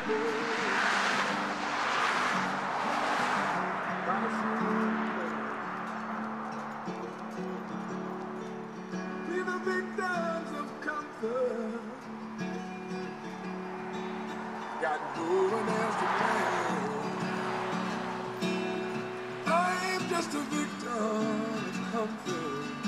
We the victims of comfort got no one else to blame. I'm just a victim of comfort.